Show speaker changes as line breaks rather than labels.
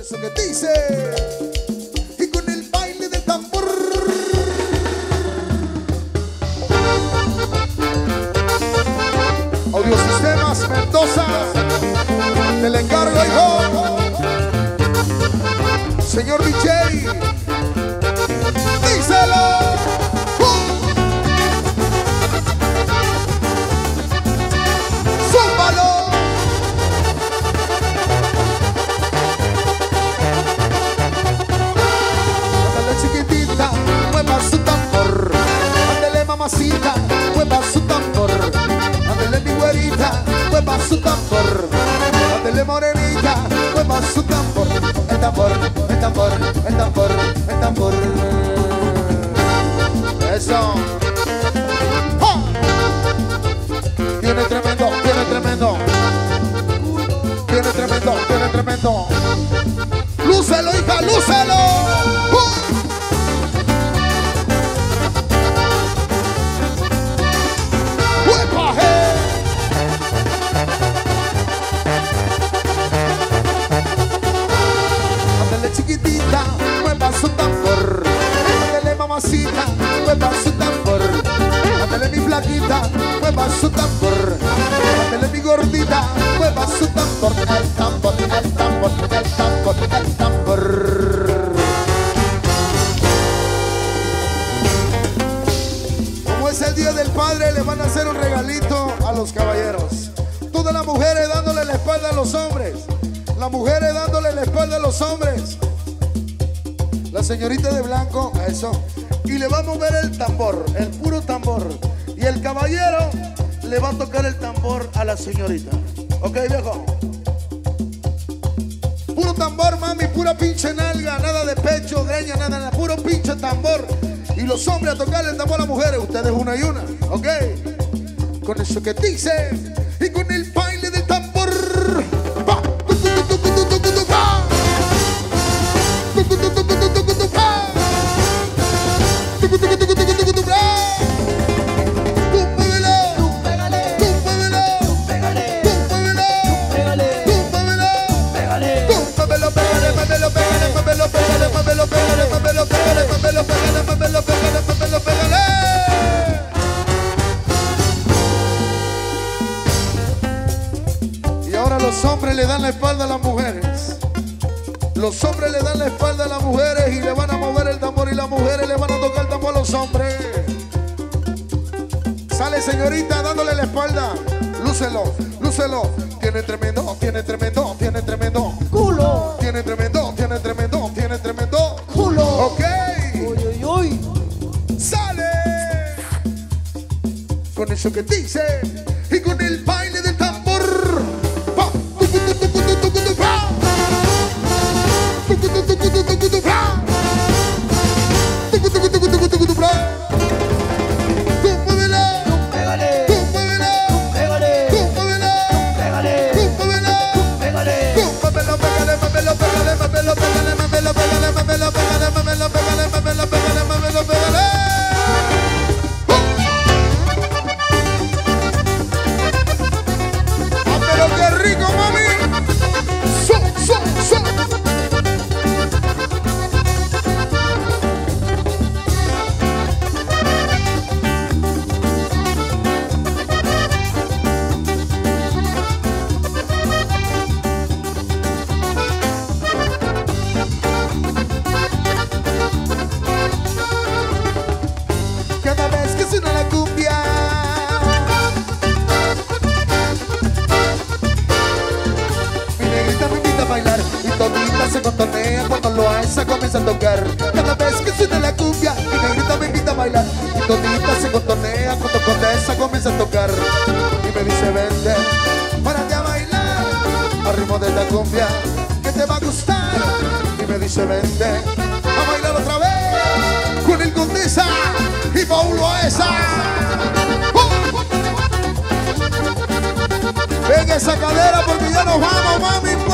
eso que dice. Y con el baile del tambor. Audiosistemas Mendoza, te le encargo, hijo. Señor DJ, díselo. ¡Súbalo! Ándale chiquitita, mueva su tambor. Ándale mamacita, mueva su tambor. Ándale mi güerita, mueva su tambor. Ándale morenita, mueva su tambor. El tambor, el tambor, el tambor, el tambor. Eso. ¡Oh! Tiene tremendo, tiene tremendo. Tiene tremendo, tiene tremendo. ¡Lúcelo, hija, lúcelo! Ándale chiquitita, mueva su tambor. Ándale mamacita, mueva su tambor. Ándale mi flaquita, mueva su tambor. Ándale mi gordita, mueva su tambor. El tambor, el tambor, el tambor, el tambor. Como es el Día del Padre, le van a hacer un regalito a los caballeros. Todas las mujeres dándole la espalda a los hombres. Las mujeres dándole la espalda a los hombres. La señorita de blanco, a eso. Y le va a mover el tambor, el puro tambor. Y el caballero le va a tocar el tambor a la señorita. ¿Ok, viejo? Puro tambor, mami, pura pinche nalga. Nada de pecho, greña, nada, puro pinche tambor. Y los hombres a tocarle el tambor a las mujeres. Ustedes una y una, ¿ok? Con eso que dice. Y con el baile del tambor. Y ahora los hombres le dan la espalda a las mujeres. Los hombres le dan la espalda a las mujeres y le van a mover el tambor, y las mujeres le van a tocar el tambor a los hombres. Sale señorita dándole la espalda. Lúcelo, lúcelo. Tiene tremendo, tiene tremendo, tiene tremendo
culo.
Tiene tremendo, tiene tremendo, tiene tremendo
culo.
Ok.
Uy, uy, uy.
Sale. Con eso que dice. Y con el baile del tambor. Pa. Cuando lo hace comienza a tocar. Cada vez que suena la cumbia, mi negrita me invita a bailar. Y todita se contornea cuando Condesa comienza a tocar. Y me dice vente, párate a bailar al ritmo de la cumbia que te va a gustar. Y me dice vente a bailar otra vez con el Condesa y Paulo Aesa. Venga esa cadera porque ya nos vamos, mami.